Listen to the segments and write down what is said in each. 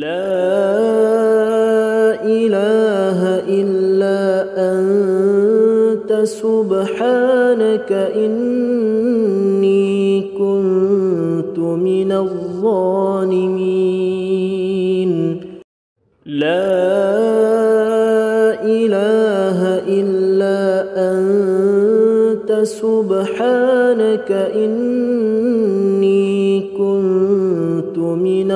لا إله إلا أنت سبحانك إني كنت من الظالمين لا إله إلا أنت سبحانك إني كنت من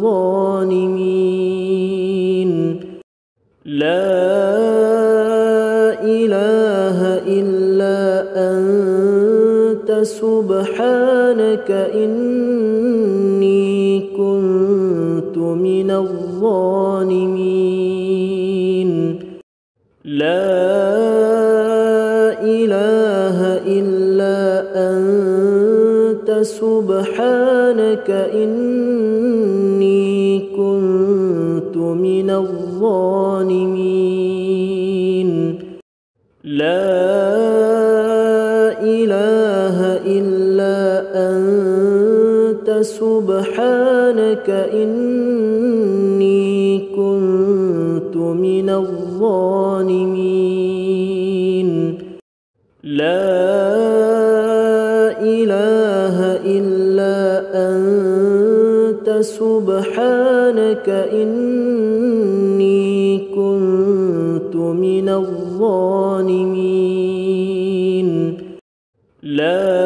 الظالمين لا إله إلا أنت سبحانك إني كنت من الظالمين لا إله إلا أنت سبحانك إني كنت من الظالمين لا إله إلا أنت سبحانك إني كنت من الظالمين لا إله إلا أنت سبحانك إني كنت من الظالمين لا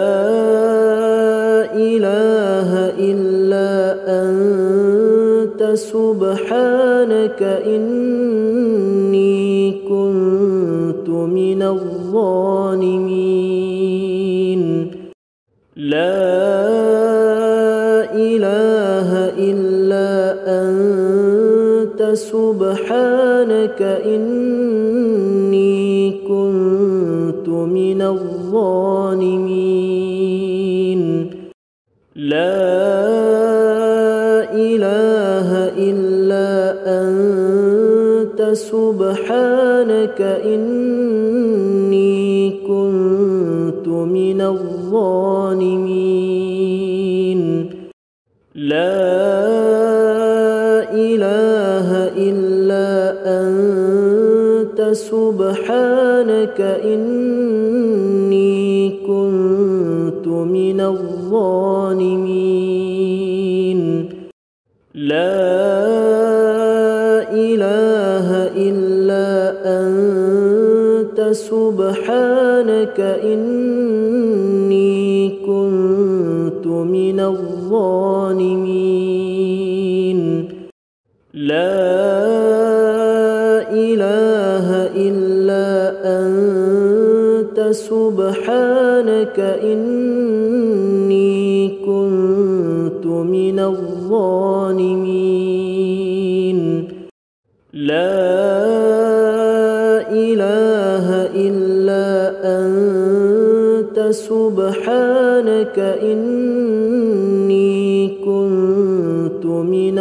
إله إلا أنت سبحانك إني كنت من الظالمين لا إله إلا أنت سبحانك إني كنت من الظالمين لا إله إلا أنت سبحانك إني كنت من الظالمين لا إله إلا أنت سبحانك إني كنت من الظالمين لا إله إلا أنت سبحانك إني كنت من الظالمين لا إله إلا أنت سبحانك إني كنت من الظالمين لا إله إلا أنت سبحانك إني كنت من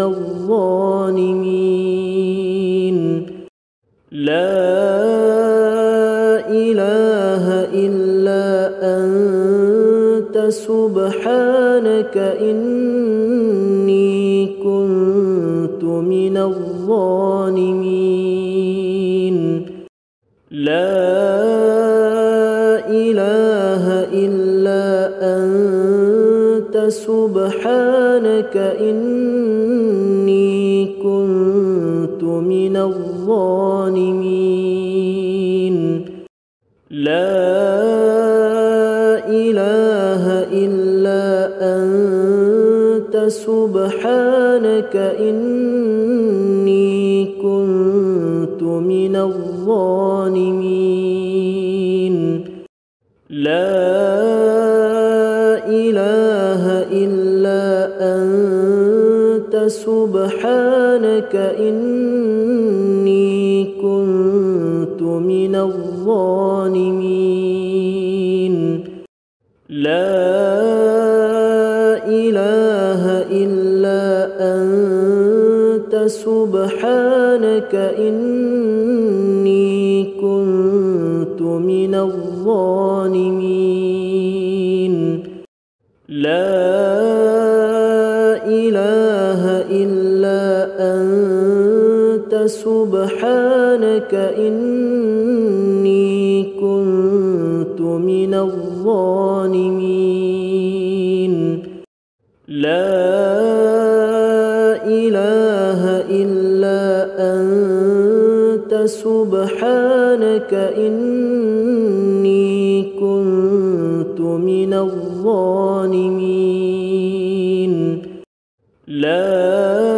الظالمين لا إله إلا أنت سبحانك إني كنت من الظالمين لا إله إلا أنت سبحانك إني كنت من الظالمين لا إله إلا أنت سبحانك إني كنت من الظالمين لا إله إلا أنت سبحانك إني كنت من الظالمين لا إله إلا أنت سبحانك إني كنت من الظالمين لا إله إلا أنت سبحانك إني كنت من الظالمين لا إله إلا أنت سبحانك إني كنت من الظالمين لا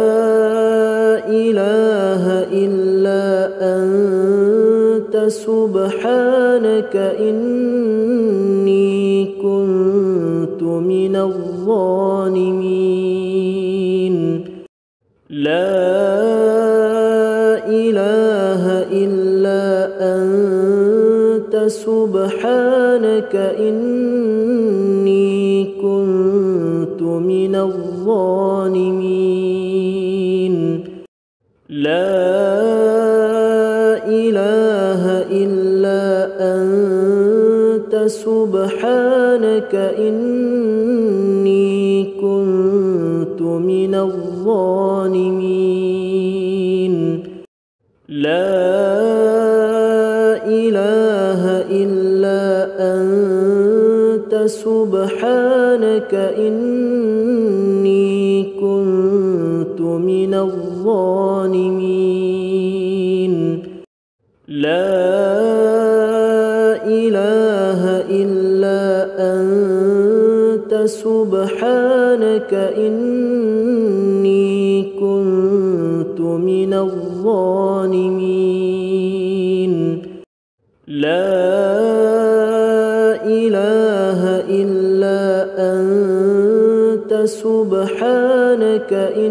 إله إلا أنت سبحانك إني كنت من الظالمين لا إله إلا أنت سبحانك إني كنت من الظالمين لا إله إلا أنت سبحانك إني كنت من الظالمين لا إله إلا أنت سبحانك إني كنت من الظالمين لا إله إلا أنت سبحانك إني كنت من الظالمين لا إله إلا أنت سبحانك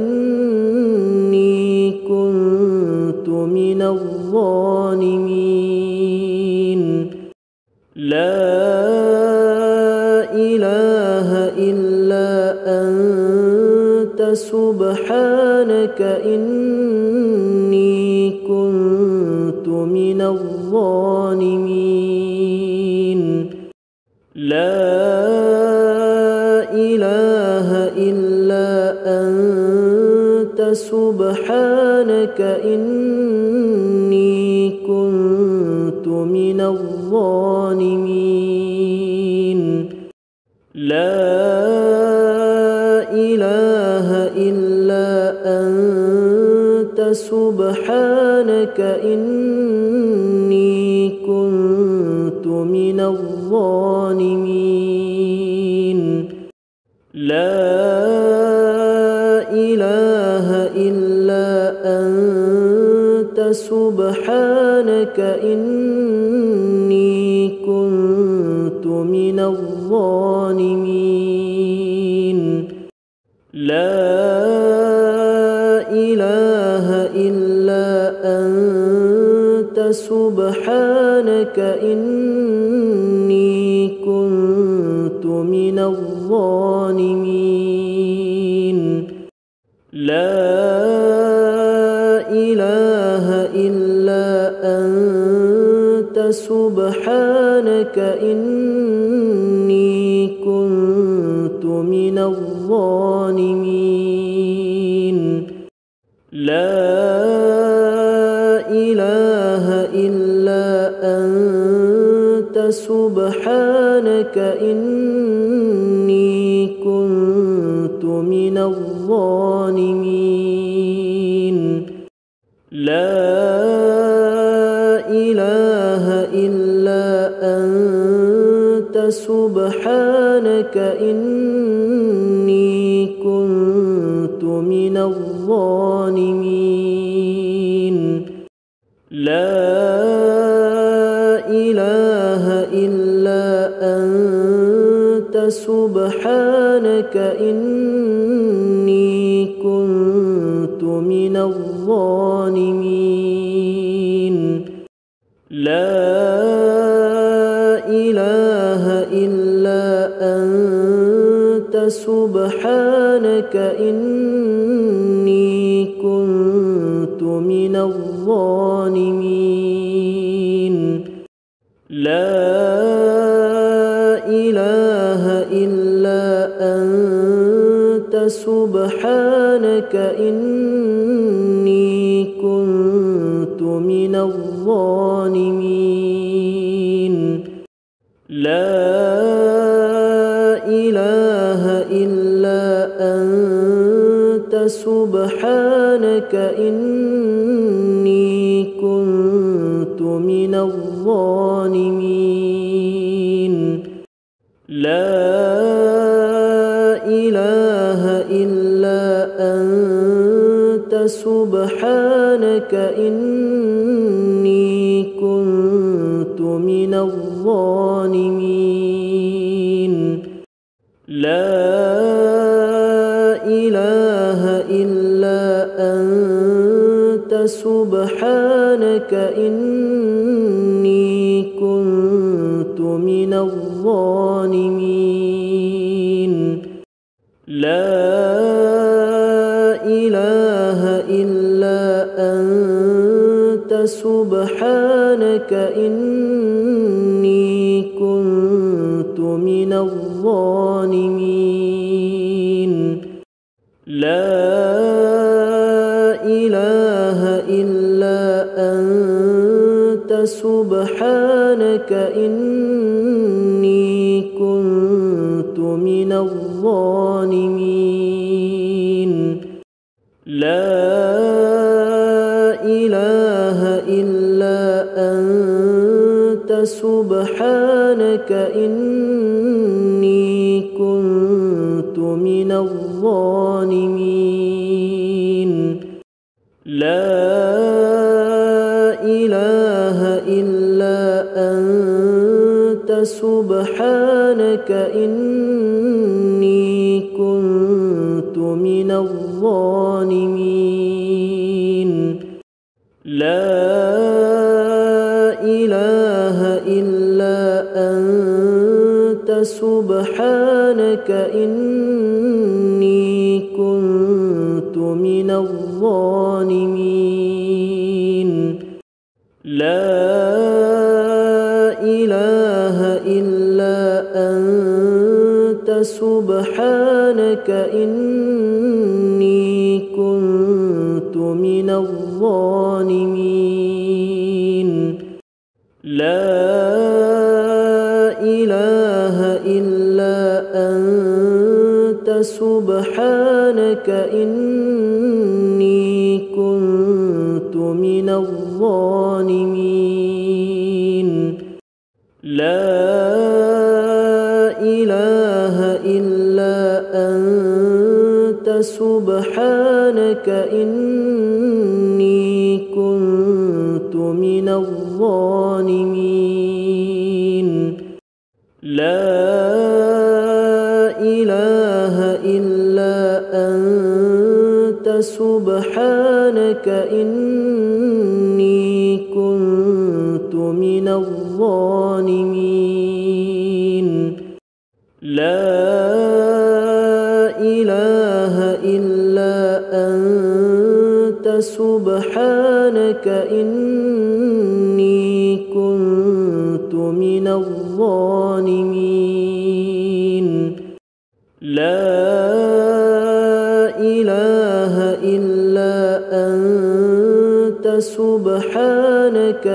إني كنت من الظالمين لا إله إلا أنت سبحانك إني كنت من الظالمين لا إله إلا أنت سبحانك إني كنت من الظالمين لا إله إلا أنت سبحانك إني كنت من الظالمين لا إله إلا أنت سبحانك إني كنت من الظالمين لا إله إلا أنت سبحانك إني كنت من الظالمين لا إله إلا أنت سبحانك إني كنت من الظالمين لا إله إلا أنت سبحانك إني كنت من الظالمين لا إله إلا أنت سبحانك إني كنت من الظالمين لا إله إلا أنت سبحانك إني كنت من الظالمين لا إله إلا أنت سبحانك إني كنت من الظالمين لا إله إلا أنت سبحانك إني كنت الظالمين لا إله إلا أنت سبحانك إني كنت من الظالمين لا إله إلا أنت سبحانك إني كنت من الظالمين لا إله إلا أنت سبحانك إني كنت من الظالمين لا إله إلا أنت سبحانك إني كنت من الظالمين لا إله إلا أنت سبحانك إني كنت من الظالمين لا إله إلا أنت سبحانك إني كنت من الظالمين لا إله إلا أنت سبحانك إني كنت من الظالمين لا إله إلا أنت سبحانك إني كنت من الظالمين لا إله إلا أنت سبحانك إني كنت من الظالمين لا إله إلا أنت سبحانك إني كنت من الظالمين لا إله إلا أنت سبحانك إني كنت من الظالمين لا إله إلا أنت سبحانك إني كنت من الظالمين لا إله إلا أنت سبحانك إني كنت من الظالمين لا إله إلا أنت سبحانك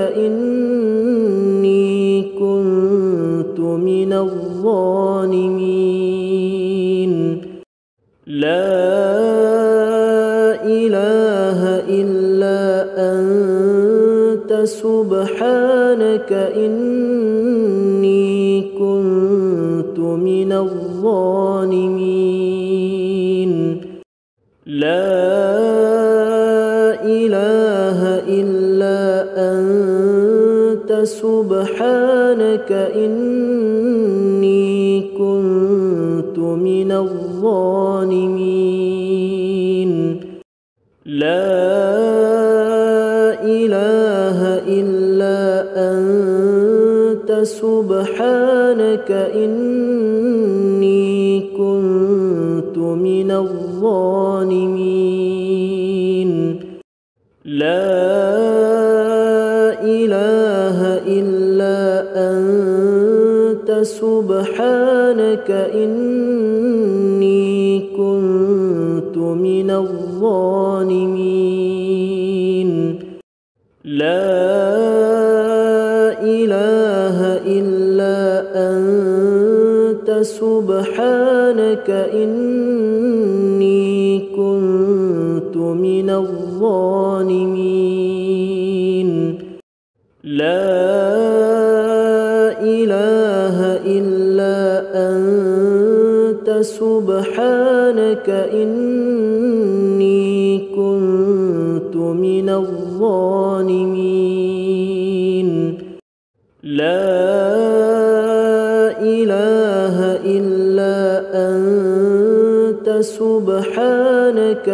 إني كنت من الظالمين لا إله إلا أنت سبحانك إني كنت من الظالمين لا إله إلا أنت سبحانك إني كنت من الظالمين لا إله إلا أنت سبحانك إني كنت من الظالمين لا إله إلا أنت سبحانك إني كنت من الظالمين لا إلا أنت سبحانك إني كنت من الظالمين لا إله إلا أنت سبحانك إني كنت من الظالمين لا إله إلا أنت سبحانك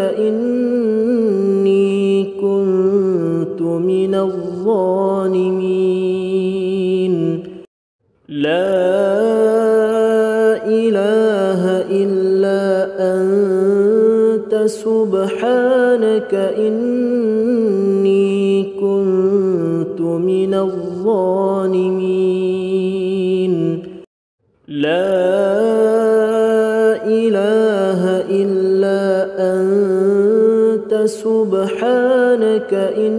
إني كنت من الظالمين لا إله إلا أنت سبحانك إني كنت من الظالمين لا إله إلا أنت سبحانك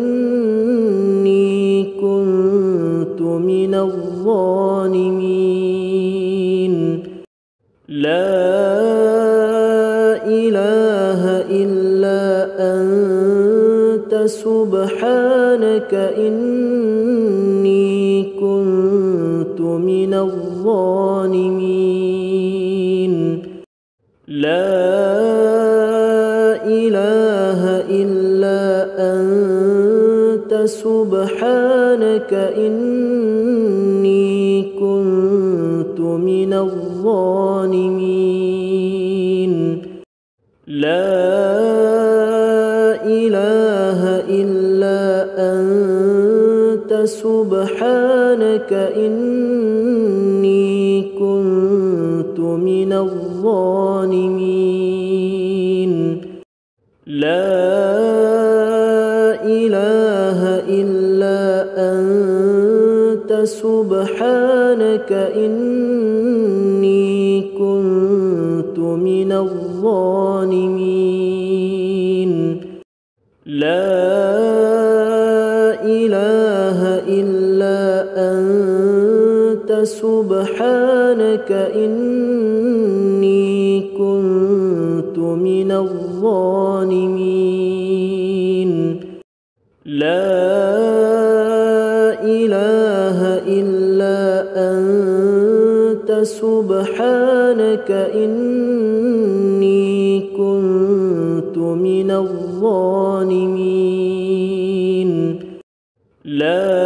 إني كنت من الظالمين لا إله إلا أنت سبحانك إني كنت من الظالمين لا إله إلا أنت سبحانك إني كنت من الظالمين لا إله إلا أنت سبحانك إني كنت من الظالمين لا إله إلا أنت سبحانك إني كنت من الظالمين لا إله إلا أنت سبحانك إني كنت من الظالمين لا إله إلا أنت سبحانك إني كنت من الظالمين لا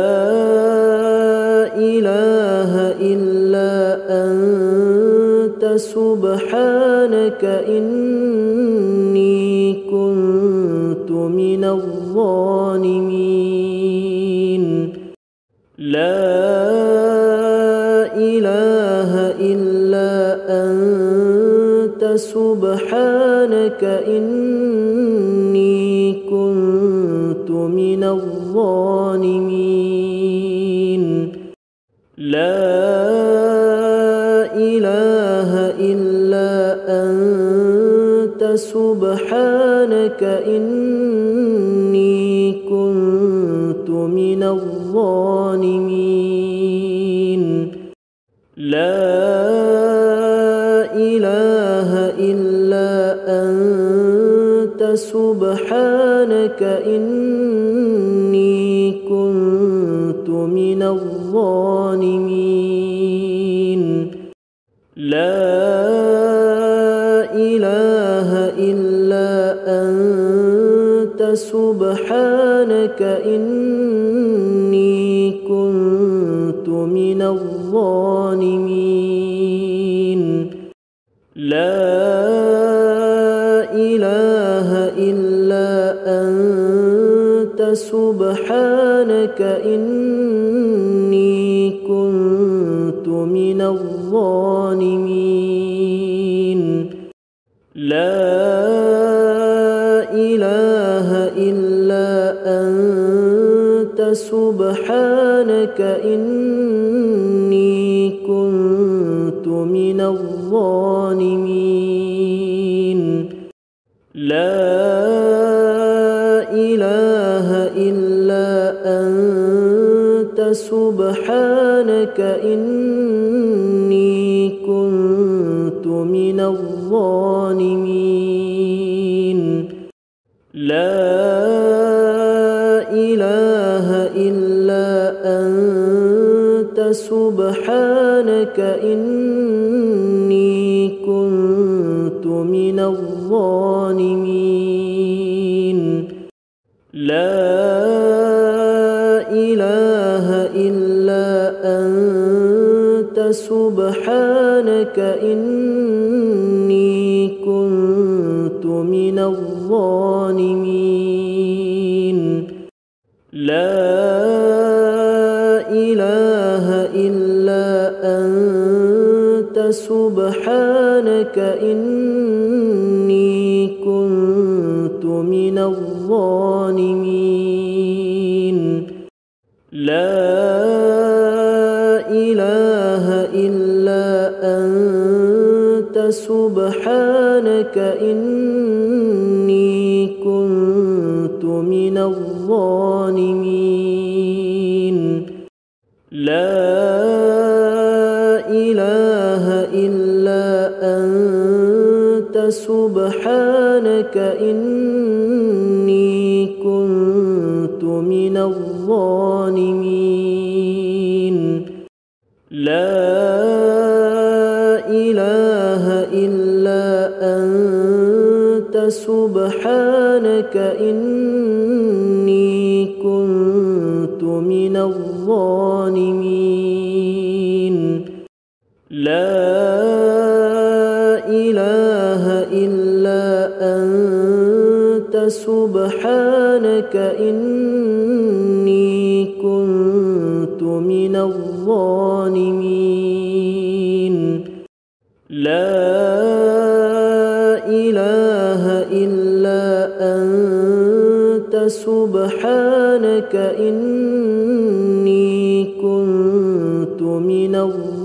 إله إلا أنت سبحانك إني كنت من الظالمين لا إله إلا أنت سبحانك إني كنت من الظالمين لا إله إلا أنت سبحانك إني كنت من الظالمين لا إله إلا أنت سبحانك إني كنت من الظالمين لا إله إلا أنت سبحانك إني كنت من الظالمين لا إله إلا أنت سبحانك إني كنت من الظالمين لا إله إلا أنت سبحانك إني كنت من الظالمين لا إله إلا أنت سبحانك إني كنت من الظالمين لا إله إلا أنت سبحانك إني كنت من الظالمين لا إله إلا أنت سبحانك إني كنت من الظالمين لا إله إلا أنت سبحانك إني كنت من الظالمين لا إله إلا أنت سبحانك إني كنت من الظالمين لا إله إلا أنت سبحانك إني كنت من الظالمين لا إله إلا أنت سبحانك إني كنت من الظالمين لا إله إلا أنت سبحانك إني كنت من الظالمين لا إله إلا أنت سبحانك إني كنت من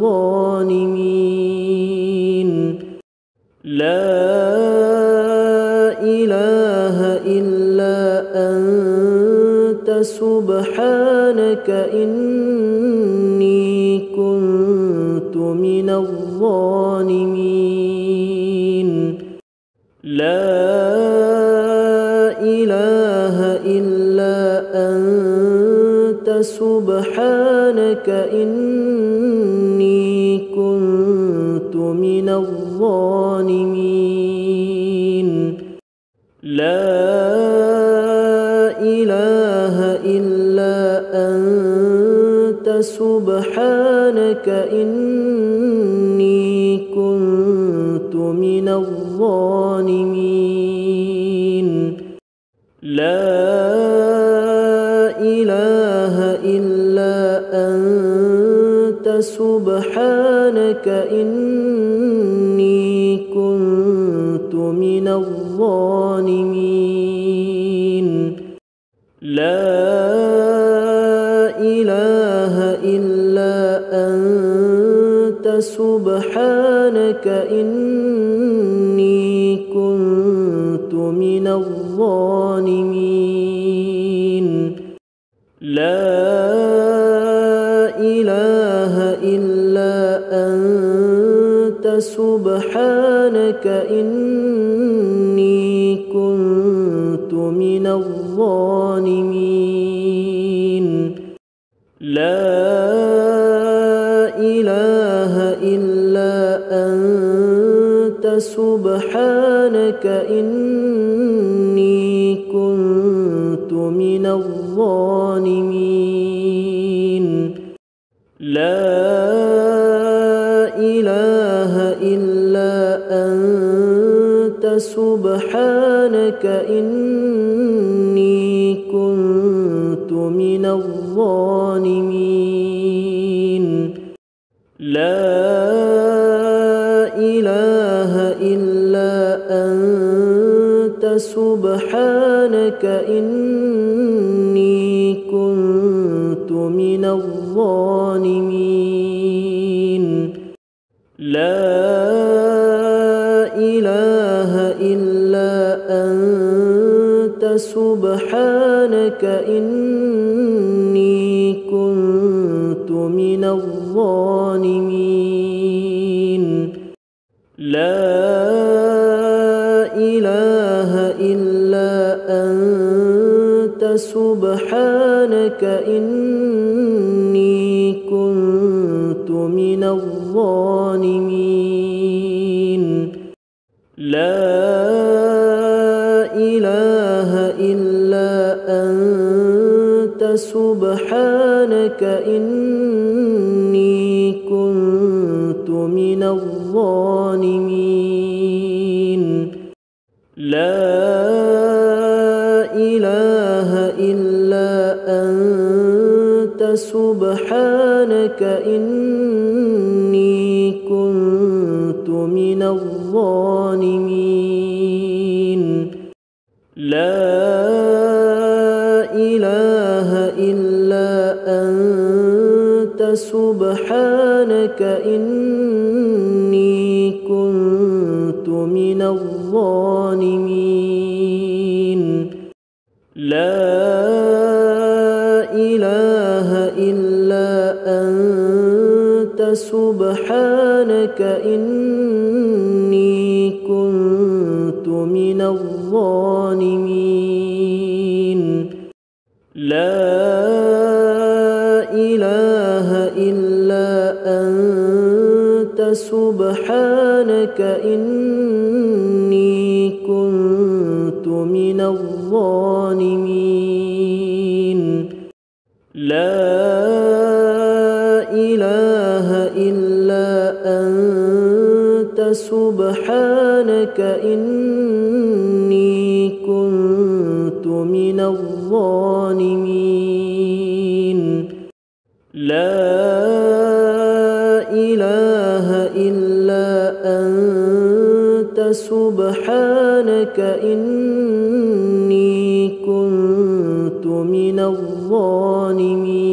الظالمين لا إله إلا أنت سبحانك إني كنت من الظالمين لا إله إلا أنت سبحانك إني كنت من الظالمين لا إله إلا أنت سبحانك إني كنت من الظالمين لا إله إلا أنت سبحانك إني كنت من الظالمين لا إله إلا أنت سبحانك إني كنت من الظالمين لا إله إلا أنت سبحانك إني كنت من الظالمين لا إله إلا أنت سبحانك إني كنت من الظالمين لا إله إلا أنت سبحانك إني كنت من الظالمين لا إله إلا أنت سبحانك إني كنت من الظالمين لا إله إلا أنت سبحانك إني كنت من الظالمين لا إله إلا أنت سبحانك إني كنت من الظالمين لا إله إلا أنت سبحانك إني كنت من الظالمين لا إله إلا أنت سبحانك إني كنت من الظالمين لا إله إلا أنت سبحانك إني كنت من الظالمين لا إله إلا أنت سبحانك إني كنت من الظالمين لا إله إلا أنت سبحانك إني كنت من الظالمين لا إله إلا أنت سبحانك إني كنت من الظالمين لا إله إلا أنت سبحانك إني كنت من الظالمين